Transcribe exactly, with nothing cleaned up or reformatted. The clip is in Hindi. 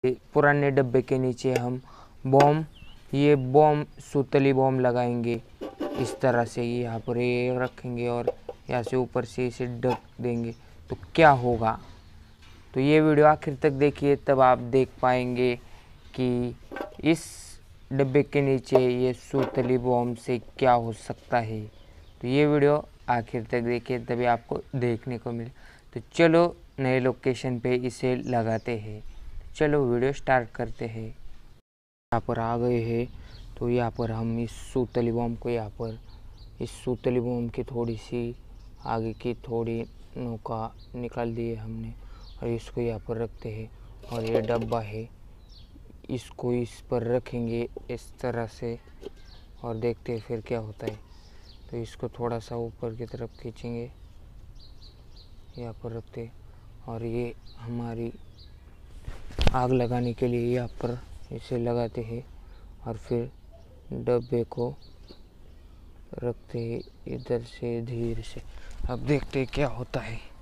पुराने डब्बे के नीचे हम बॉम ये बॉम सूतली बॉम लगाएंगे। इस तरह से ये यहाँ पर ये रखेंगे और यहाँ से ऊपर से इसे ढक देंगे तो क्या होगा। तो ये वीडियो आखिर तक देखिए, तब आप देख पाएंगे कि इस डब्बे के नीचे ये सूतली बॉम से क्या हो सकता है। तो ये वीडियो आखिर तक देखिए, तभी आपको देखने को मिले। तो चलो नए लोकेशन पे इसे लगाते हैं। चलो वीडियो स्टार्ट करते हैं। यहाँ पर आ गए हैं तो यहाँ पर हम इस सूतली बॉम को यहाँ पर इस सूतली बॉम की थोड़ी सी आगे की थोड़ी नौका निकाल दी है हमने और इसको यहाँ पर रखते हैं। और ये डब्बा है, इसको इस पर रखेंगे इस तरह से और देखते हैं फिर क्या होता है। तो इसको थोड़ा सा ऊपर की तरफ खींचेंगे, यहाँ पर रखते हैं और ये हमारी आग लगाने के लिए यहाँ पर इसे लगाते हैं और फिर डब्बे को रखते हैं इधर से धीरे से। अब देखते हैं क्या होता है।